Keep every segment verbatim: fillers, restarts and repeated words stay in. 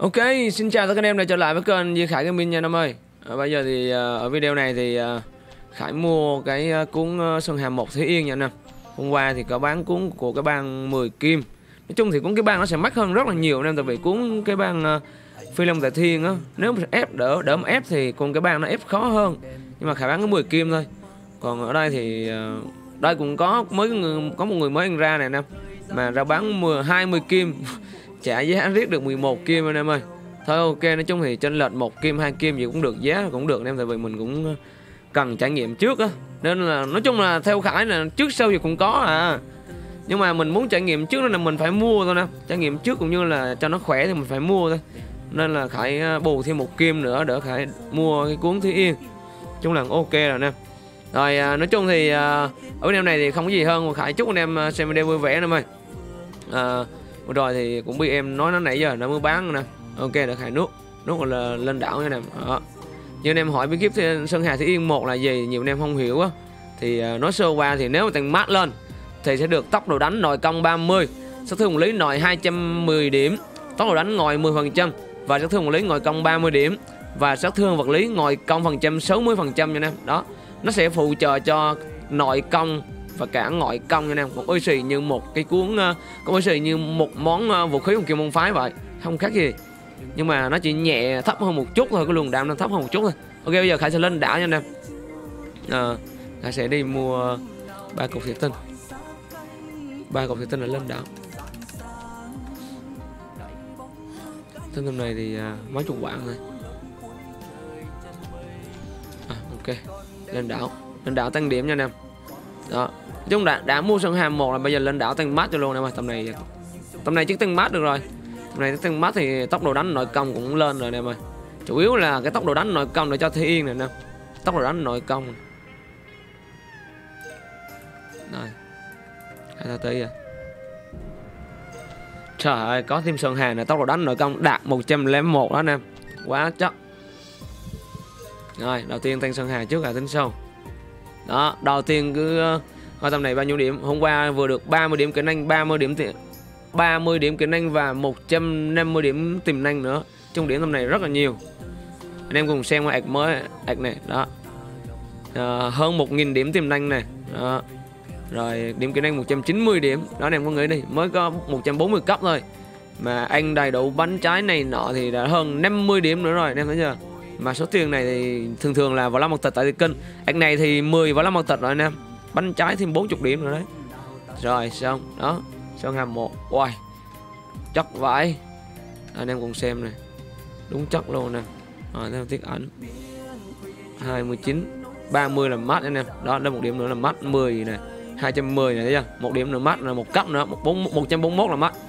Ok, xin chào tất cả anh em đã trở lại với kênh Duy Khải Gaming nha anh em ơi. à, Bây giờ thì uh, ở video này thì uh, Khải mua cái uh, cuốn uh, Sơn Hà một Thế Yên nha anh em. Hôm qua thì có bán cuốn của cái bang mười kim. Nói chung thì cuốn cái bang nó sẽ mắc hơn rất là nhiều anh em, tại vì cuốn cái bang uh, Phi Long Tại Thiên á, nếu mà ép đỡ đỡ mà ép thì cùng cái bang nó ép khó hơn. Nhưng mà Khải bán có mười kim thôi. Còn ở đây thì uh, đây cũng có mới người, có một người mới ăn ra này anh em, mà ra bán mười hai mươi kim. Trả giá riết được mười một kim anh em ơi. Thôi ok, nói chung thì trên lệch một kim hai kim gì cũng được, giá cũng được anh em, tại vì mình cũng cần trải nghiệm trước á, nên là nói chung là theo Khải là trước sau gì cũng có à, nhưng mà mình muốn trải nghiệm trước nên là mình phải mua thôi nè, trải nghiệm trước cũng như là cho nó khỏe thì mình phải mua thôi, nên là Khải bù thêm một kim nữa để Khải mua cái cuốn Thế Yên. Chung là ok rồi nè. Rồi nói chung thì ở bên em này thì không có gì hơn, Khải chúc anh em xem video vui vẻ anh em ơi. À, vừa rồi thì cũng bị em nói nó nãy giờ nó mới bán nè. Ok, được Khải nuốt nuốt là lên đảo nha em. Đó. Như anh em hỏi bí kíp Sơn Hà Thế Yên một là gì, nhiều anh em không hiểu á, thì nói sơ qua thì nếu mà tăng mát lên thì sẽ được tốc độ đánh nội công ba mươi, sát thương lý nội hai trăm mười điểm, tốc độ đánh ngồi mười phần trăm và sát thương vật lý ngồi công ba mươi điểm, và sát thương vật lý ngồi công phần trăm sáu mươi phần trăm nha anh em. Đó, nó sẽ phụ trợ cho nội công và cả ngoại công nha anh em. Còn ôi xì như một cái cuốn, có ôi xì như một món vũ khí của Kim Môn Phái vậy, không khác gì, nhưng mà nó chỉ nhẹ thấp hơn một chút thôi, cái luồng đam nó thấp hơn một chút thôi. Ok, bây giờ Khải sẽ lên đảo nha anh em. À, Khải sẽ đi mua ba cục thủy tinh, ba cục thủy tinh là lên đảo. Tinh tầm này thì à, mấy chục quạng thôi. À, ok, lên đảo, lên đảo tăng điểm nha anh em. Đó, chúng đã đã mua Sơn Hà một là bây giờ lên đảo tăng mát cho luôn em ơi. Tầm này tầm này chắc tăng mát được rồi. Tầm này tăng mát thì tốc độ đánh nội công cũng lên rồi em ơi. Chủ yếu là cái tốc độ đánh nội công để cho Thế Yên này nè. Tốc độ đánh nội công này. Rồi, hai ta tí à. Trời ơi, có thêm Sơn Hà này, tốc độ đánh nội công đạt một trăm lẻ một đó anh em. Quá chắc. Rồi, đầu tiên tăng Sơn Hà trước là tính sau. Đó, đầu tiên cứ coi tầm này bao nhiêu điểm. Hôm qua vừa được ba mươi điểm kỹ năng, ba mươi điểm tiền, ba mươi điểm kỹ năng và một trăm năm mươi điểm tiềm năng nữa. Trong điểm tầm này rất là nhiều. Anh em cùng xem qua ạc mới, ạc này, đó. À, hơn một nghìn điểm tiềm năng này. Đó. Rồi điểm kỹ năng một trăm chín mươi điểm. Đó anh em có nghĩ đi, mới có một trăm bốn mươi cấp thôi mà anh đầy đủ bánh trái này nọ thì đã hơn năm mươi điểm nữa rồi anh em thấy chưa. Mà số tiền này thì thường thường là vào lá mật tịch tại kênh. Ạc này thì mười vào lá mật tịch rồi anh em. Bánh trái thêm bốn mươi điểm nữa đấy. Rồi xong, đó, Sơn Hà một. Wow, chắc vãi. Anh em cùng xem này. Đúng chắc luôn nè. Rồi theo tiết ảnh hai mươi chín, ba mươi là mát anh em. Đó, đây một điểm nữa là mát mười này, hai trăm mười này thấy chưa? Một điểm nữa mát là một cấp nữa, một trăm bốn mươi mốt là mát.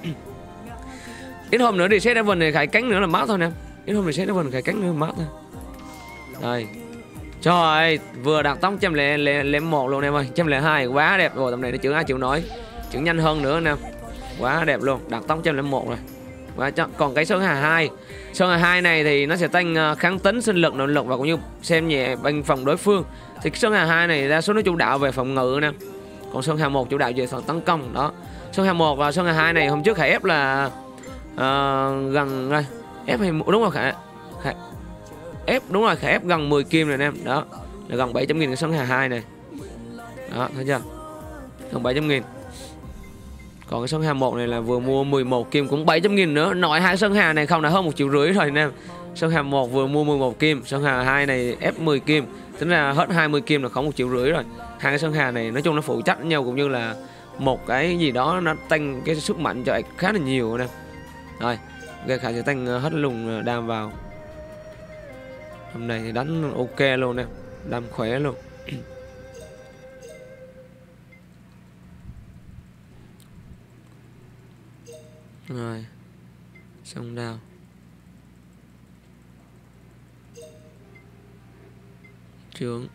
Ít hôm nữa reset Event này Khải cánh nữa là mát thôi nè. Ít hôm reset Event Khải cánh nữa là mát thôi. Đây. Trời ơi, vừa đạt tốc một trăm lẻ một luôn em ơi, một trăm lẻ hai quá đẹp rồi, tầm này nó chữ ai chịu nói. Chữ nhanh hơn nữa nè. Quá đẹp luôn, đạt tốc một trăm lẻ một rồi. Quá chắc. Còn cái Sơn Hà hai, Sơn Hà hai này thì nó sẽ tăng kháng tính, sinh lực, nội lực và cũng như xem nhẹ banh phòng đối phương. Thì Sơn Hà hai này đa số nó chủ đạo về phòng ngự nè. Còn Sơn Hà một chủ đạo về phần tấn công đó. Sơn Hà một và Sơn Hà hai này hôm trước Khải ép là uh, gần đây. Ép hay đúng rồi Khải. Khải ép đúng rồi, Khải ép gần mười kim rồi anh em. Đó, là gần bảy trăm nghìn cái Sơn Hà hai này. Đó, thấy chưa? Gần bảy trăm nghìn. Còn cái Sơn Hà một này là vừa mua mười một kim cũng bảy trăm nghìn nữa. Nội hai Sơn Hà này không là hơn một triệu rưỡi rồi anh em. Sơn Hà một vừa mua mười một kim, Sơn Hà hai này ép mười kim. Tính ra hết hai mươi kim là khoảng một triệu rưỡi rồi. Hai cái Sơn Hà này nói chung nó phụ trách nhau, cũng như là một cái gì đó nó tăng cái sức mạnh cho khá là nhiều nè. Rồi, ok, Khải sẽ tăng hết lùng đam vào. Hôm nay thì đánh ok luôn nè, đam khỏe luôn. Rồi, xong đao. Trướng.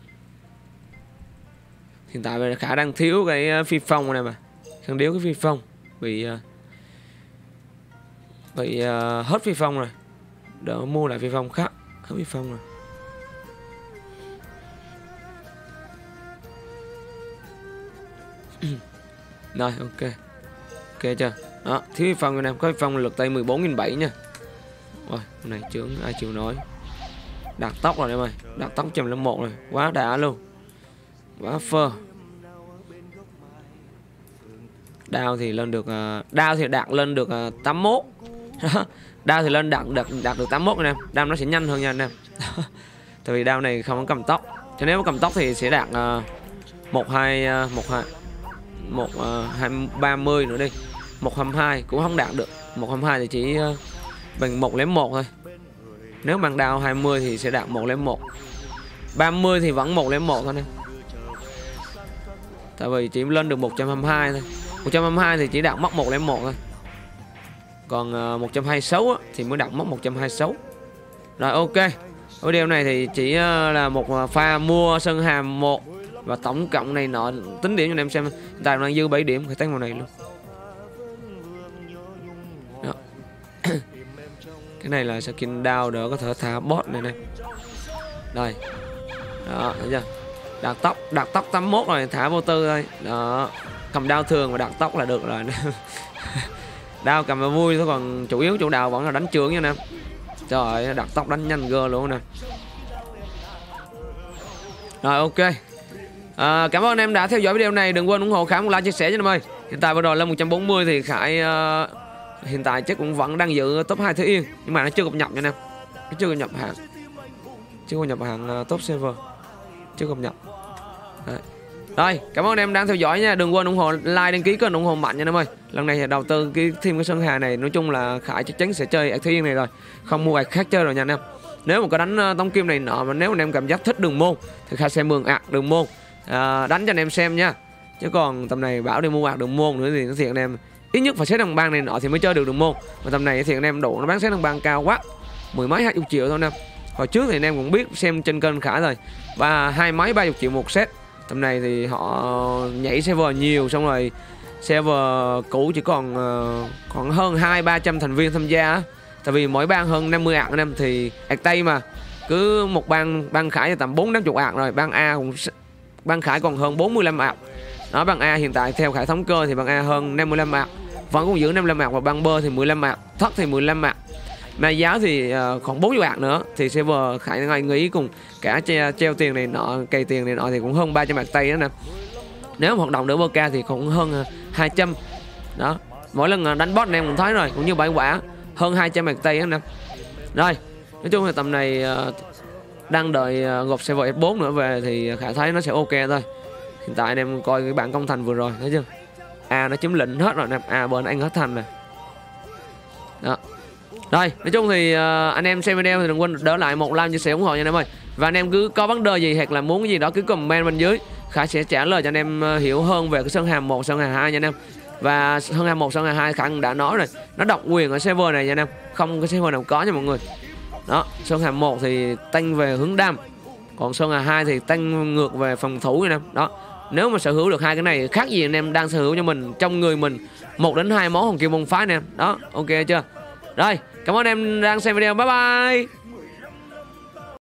Hiện tại bây giờ Khả đang thiếu cái phi phong này mà. Đang thiếu cái phi phong. Bị Bị uh, hết phi phong rồi. Đỡ mua lại phi phong khác. Hết phi phong rồi. Rồi ok. Ok chưa? Đó, thiếu phi phong anh em. Có phi phong lực tay mười bốn nghìn bảy trăm nha. Rồi này chướng ai chịu nói. Đạt tốc rồi em ơi, đạt tốc một trăm lẻ một rồi, quá đã luôn, quá phơ. Đao thì lên được uh, đao thì đạt lên được uh, tám mươi mốt. Đao thì lên đạt đạt đạt được tám mươi mốt anh em. Đao nó sẽ nhanh hơn nha anh em. Tại vì đao này không có cầm tốc, cho nếu có cầm tốc thì sẽ đạt uh, một hai uh, một hai một hai ba mươi nữa đi. Một hai hai cũng không đạt được. Một hai hai thì chỉ uh, bằng một lém một thôi. Nếu bằng đao hai mươi thì sẽ đạt một lém một. ba mươi thì vẫn một lém một thôi nè. Tại vì chỉ lên được một trăm hai mươi hai thôi. một trăm hai mươi hai thì chỉ đạt mốc một lém một thôi. Còn uh, một trăm hai mươi sáu á, thì mới đạt mốc một trăm hai mươi sáu. Rồi ok. Video này thì chỉ uh, là một pha mua Sơn Hàm một. Và tổng cộng này nọ tính điểm cho anh em xem. Hiện tại đang dư bảy điểm, phải tăng vào này luôn. Đó. Cái này là skin down để có thể thả bot này này. Đây. Đó, thấy chưa? Đạt tốc, đạt tốc tám mươi mốt rồi, thả vô tư thôi. Đó. Cầm đao thường và đạt tốc là được rồi. Đao cầm là vui thôi, còn chủ yếu chủ đào vẫn là đánh chướng nha nè. Trời ơi, đạt tốc đánh nhanh gơ luôn nè. Rồi ok. À, cảm ơn anh em đã theo dõi video này. Đừng quên ủng hộ Khải một like, chia sẻ cho anh em ơi. Hiện tại vừa rồi lên một trăm bốn mươi thì Khải uh, hiện tại chắc cũng vẫn đang giữ top hai Thế Yên, nhưng mà nó chưa cập nhật nha anh em. Nó chưa cập nhập hạng. Chưa cập nhập hạng uh, top server. Chưa cập nhật. Đấy. Rồi, cảm ơn anh em đang theo dõi nha. Đừng quên ủng hộ like, đăng ký kênh, ủng hộ mạnh nha anh em ơi. Lần này đầu tư cái thêm cái Sơn Hà này, nói chung là Khải chắc chắn sẽ chơi Thế Yên này rồi. Không mua ạc khác chơi rồi nha anh em. Nếu mà có đánh uh, tông kim này nọ mà nếu anh em cảm giác thích đường môn thì Khải sẽ mượn ạc đường môn. À, đánh cho anh em xem nha. Chứ còn tầm này bảo đi mua ạc đường môn nữa thì nó thiệt anh em ít nhất phải xếp đồng bang này nọ thì mới chơi được đường môn. Mà tầm này thì anh em đủ nó bán xếp đồng bang cao quá, mười mấy hai chục triệu thôi anh em. Hồi trước thì anh em cũng biết xem trên kênh Khải rồi, và hai mấy ba chục triệu một set. Tầm này thì họ nhảy server nhiều, xong rồi server cũ chỉ còn uh, khoảng hơn hai ba trăm thành viên tham gia á. Tại vì mỗi bang hơn năm mươi ạc anh em, thì ạc Tây mà cứ một bang bang Khải tầm bốn năm chục ạc rồi, bang A cũng bang Khải còn hơn bốn mươi lăm ạc. Đó, bang A hiện tại theo Khải thống cơ thì bang A hơn năm mươi lăm ạc, vẫn còn giữ năm mươi lăm ạc, và bang B thì mười lăm ạc, thất thì mười lăm ạc. Mà giáo thì uh, còn bốn mươi ạc nữa, thì server Khải ngay nghĩ cùng cả treo, treo tiền này nọ, cây tiền này nọ thì cũng hơn ba trăm ạc Tây đó nè. Nếu mà hoạt động đỡ bơ ca thì cũng hơn uh, hai trăm. Đó, mỗi lần uh, đánh boss anh em cũng thấy rồi, cũng như bảy quả hơn hai trăm ạc Tây đó nè. Rồi, nói chung là tầm này uh, đang đợi uh, gộp server ép bốn nữa về thì Khải thấy nó sẽ ok thôi. Hiện tại anh em coi cái bảng công thành vừa rồi thấy chưa, A nó chiếm lĩnh hết rồi nè, A bên anh hết thành nè. Đó. Rồi, nói chung thì uh, anh em xem video thì đừng quên đỡ lại một like, chia sẻ ủng hộ nha anh em ơi. Và anh em cứ có vấn đề gì hoặc là muốn cái gì đó cứ comment bên dưới, Khải sẽ trả lời cho anh em uh, hiểu hơn về cái Sơn Hàm một, Sơn Hàm hai nha anh em. Và Sơn Hàm một, Sơn Hàm hai Khải cũng đã nói rồi, nó độc quyền ở server này nha anh em, không cái server nào có nha mọi người. Đó, Sơn Hàm một thì tanh về hướng đam, còn Sơn Hàm hai thì tanh ngược về phòng thủ nha anh em. Đó, nếu mà sở hữu được hai cái này khác gì anh em đang sở hữu cho mình trong người mình một đến hai món hồng kim môn phái anh em. Đó, ok chưa? Rồi, cảm ơn em đang xem video. Bye bye.